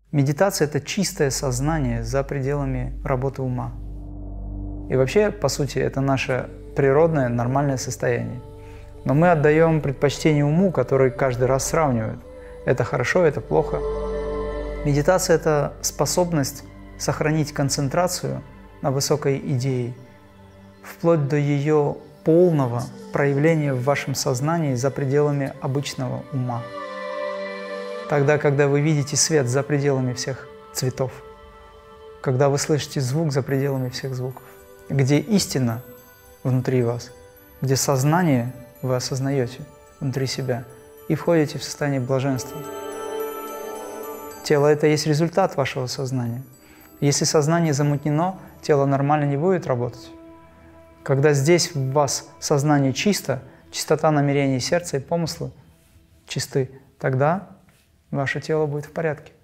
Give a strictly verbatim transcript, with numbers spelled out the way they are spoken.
Медитация – это чистое сознание за пределами работы ума. И вообще, по сути, это наше природное, нормальное состояние. Но мы отдаем предпочтение уму, который каждый раз сравнивает. Это хорошо, это плохо. Медитация – это способность сохранить концентрацию на высокой идее, вплоть до ее полного проявления в вашем сознании за пределами обычного ума. Тогда, когда вы видите свет за пределами всех цветов, когда вы слышите звук за пределами всех звуков, где истина внутри вас, где сознание вы осознаете внутри себя и входите в состояние блаженства. Тело – это есть результат вашего сознания. Если сознание замутнено, тело нормально не будет работать. Когда здесь в вас сознание чисто, чистота намерений сердца и помыслы чисты, тогда ваше тело будет в порядке.